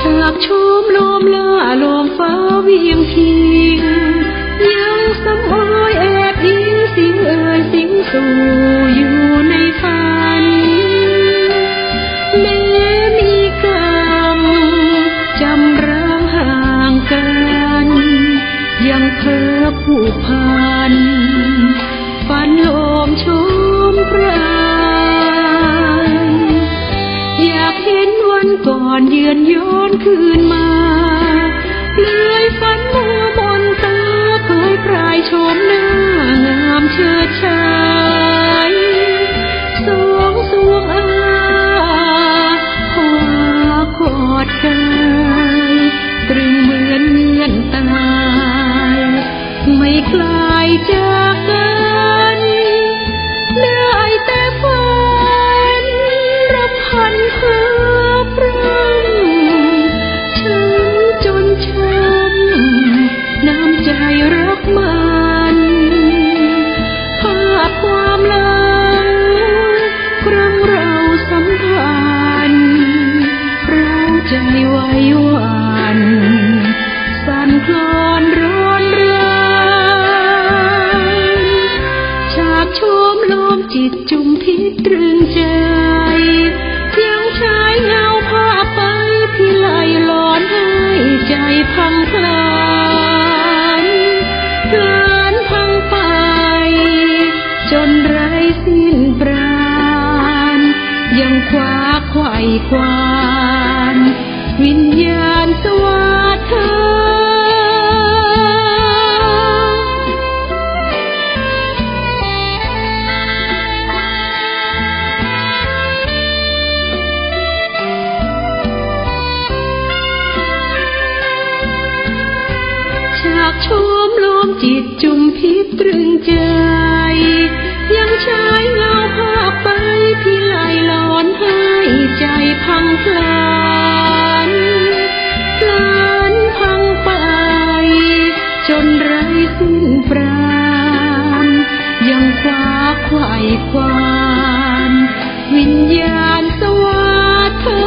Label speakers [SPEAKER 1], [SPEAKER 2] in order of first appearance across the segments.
[SPEAKER 1] ากชมลมล่าลมฟ้าเวียงพิงยังสำอ้อยแอบอิงสิงเอ่ยสิงสู่อยู่ในฝันแม้มีกรรมจำร้างห่างกันยังเพ้อผูกพันฝันลมชมปราณอยากเห็นวันก่อนเยือนย้อนคืนมาเลยฝันมัวมนตาเผยพรายชมหน้างามเชิดชายสองสวงอาหากอดกายตรึงเหมือนเงื่อนตายไม่ไกลจากกันได้แต่ฝันรำพันเพ้อพร่ำช้ำจนช้ำน้ำใจรักมันภาพความหลังครั้งเราสัมพันธ์เราใจไหวหวั่นสั่นคลอนร้อนรานฉากชมลมจิตจุมพิตรึงใจยังใช้เงาภาพไปที่ไหลหลอนให้ใจพังพลานพลานพังไปจนไร้สิ้นปราณยังคว้าไขว่คว้านวิญญาณสวาทาฉากชมลมจิตจุมพิตรึงใจยังใช้เงาภาพไปที่ไหลหลอนให้ใจพังพลานพลานพังไปจนไร้สิ้นปราณยังคว้าไขว่คว้านวิญญาณสวาทา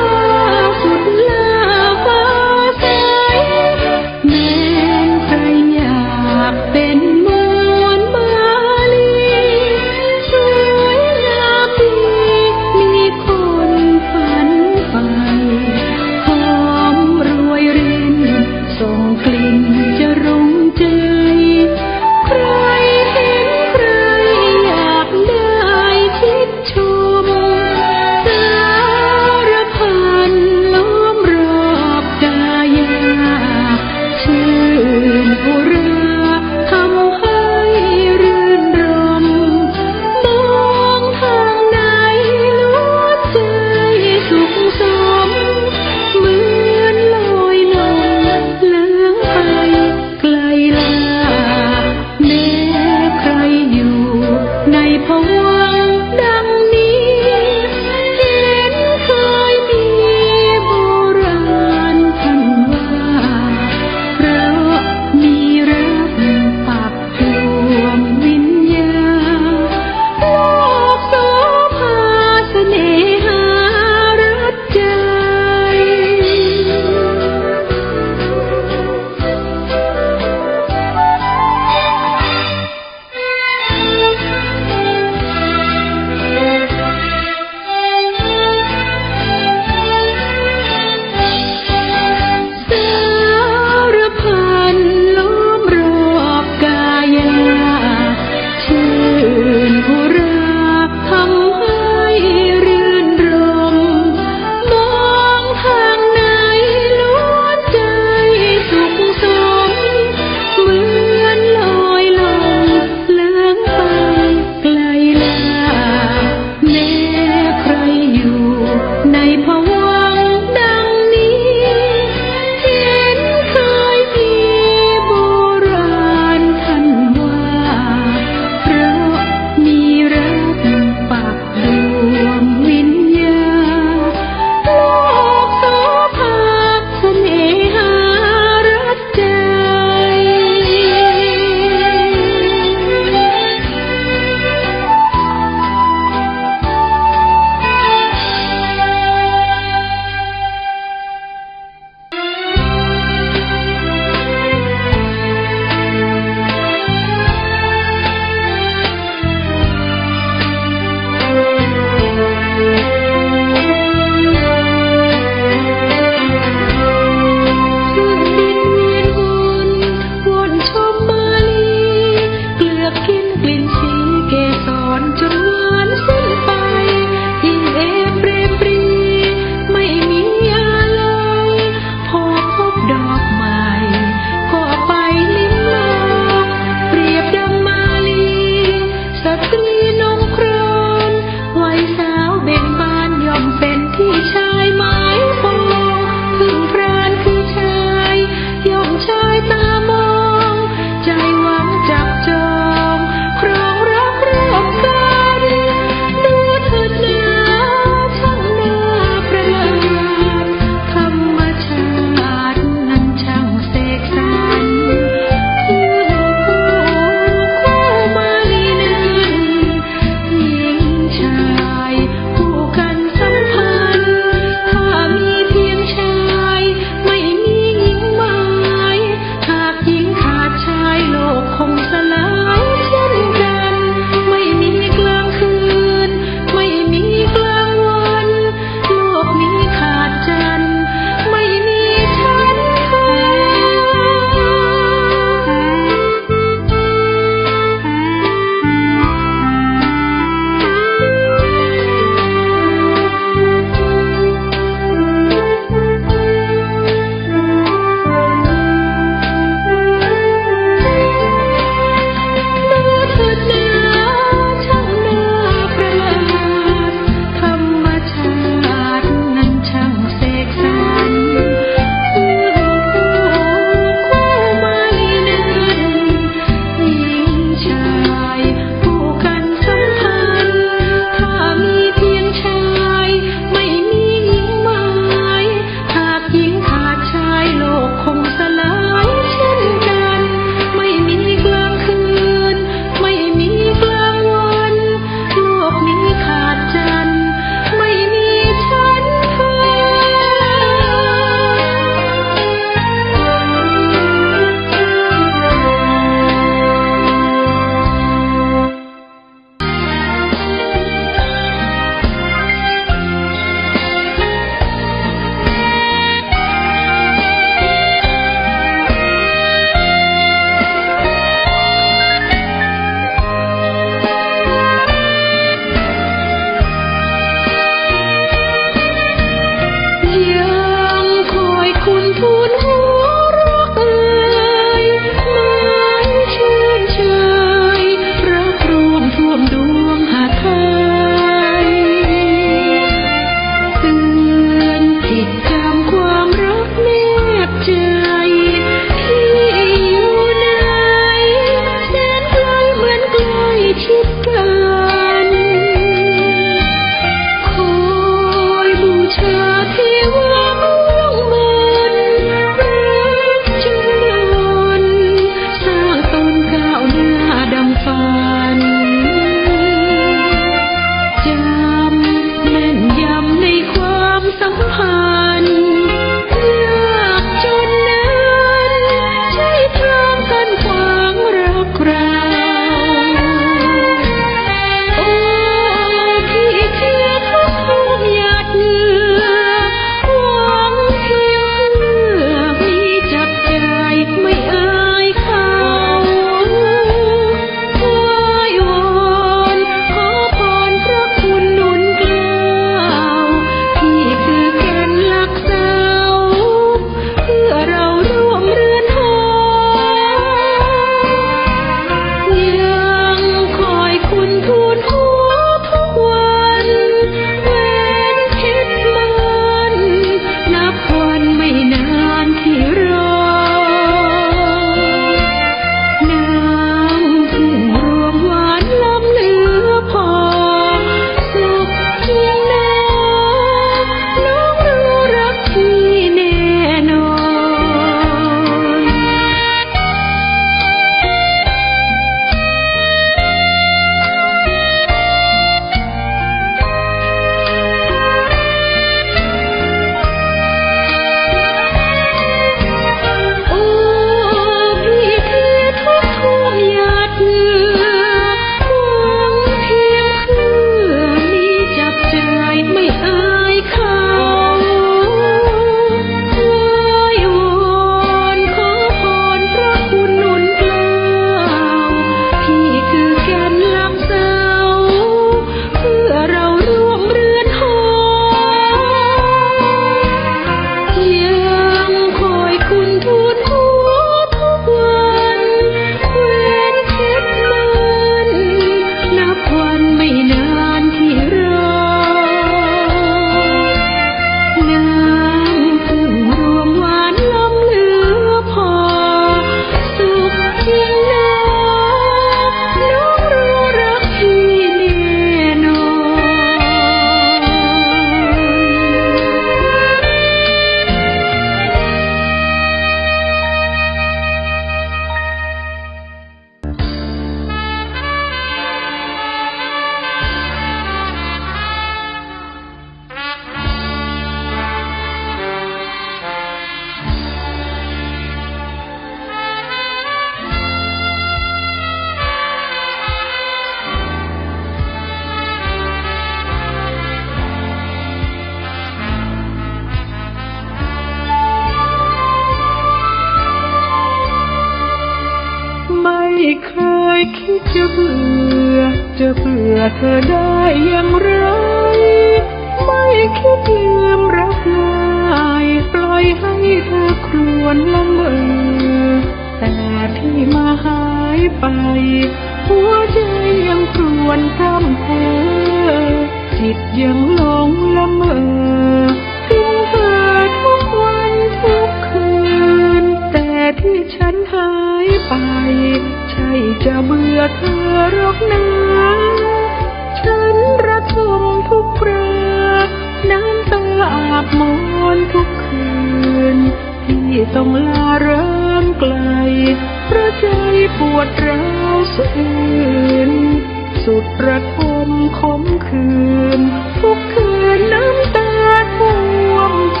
[SPEAKER 1] ยคิดจะเบื่อเธอได้อย่างไรไม่คิดลืมรักง่ายปล่อยให้เธอครวญละเมอแต่ที่มาหายไปหัวใจยังครวญพร่ำเพ้อจิตยังหลงละเมอถึงเธอทุกวันทุกคืนแต่ที่ฉันหายไปใช่จะเบื่อเธอหรอกนะฉันระทมทุกคราน้ำตาอาบมอนทุกคืนที่ต้องลาเริ่มไกลเพราะใจปวดร้าวสะอื้นสุดระทมขมขื่นทุกคืนน้ำตาท่วมใจ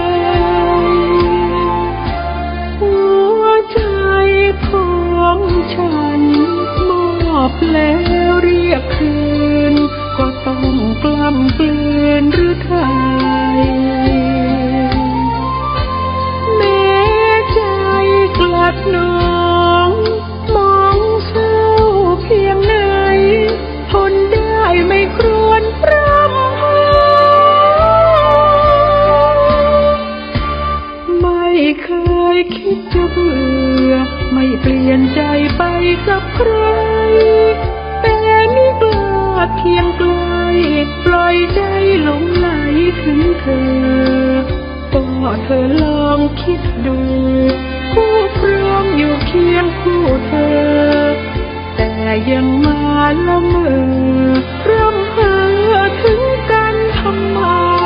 [SPEAKER 1] หัวใจของฉันมอบแล้วเรียกคืนก็ต้องกล้ำกลืนหรือไทยแม้ใจกลัดน้องมองเศร้าเพียงไหนทนได้ไม่ครวญพร่ำหาไม่เคยคิดจะเบื่อไม่เปลี่ยนใจไปกับใครแต่นี่กล้าเพียงไกลปล่อยใจหลงไหลถึงเธอก็เธอลองคิดดูคู่ครองอยู่เคียงคู่เธอแต่ยังมาละเมอรำเพ้อถึงกันทำไม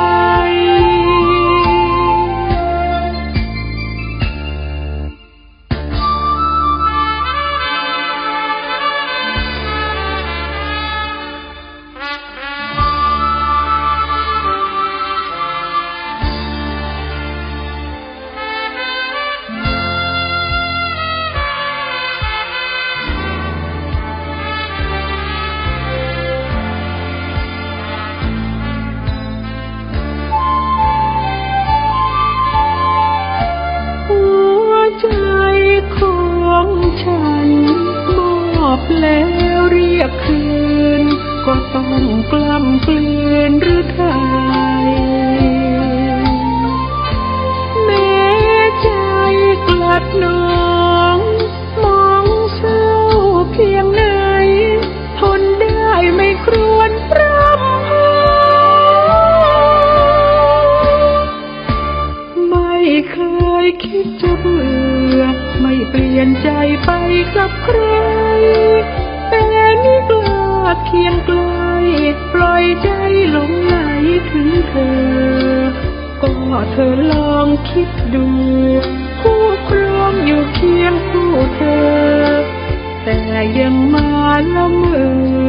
[SPEAKER 1] ฉันมอบแล้วเรียกคืนก็ต้องกล้ำกลืนหรือไทยแม้ใจกลัดน้องมองเศร้าเพียงไหนทนได้ไม่ครวญพร่ำหาไม่เคยคิดจะเบื่อไม่เปลี่ยนใจไปกับใครแต่นี่กล้าเพียงไกลปล่อยใจหลงไหลถึงเธอก็เธอลองคิดดูคู่ครองอยู่เคียงคู่เธอแต่ยังมาละเมอ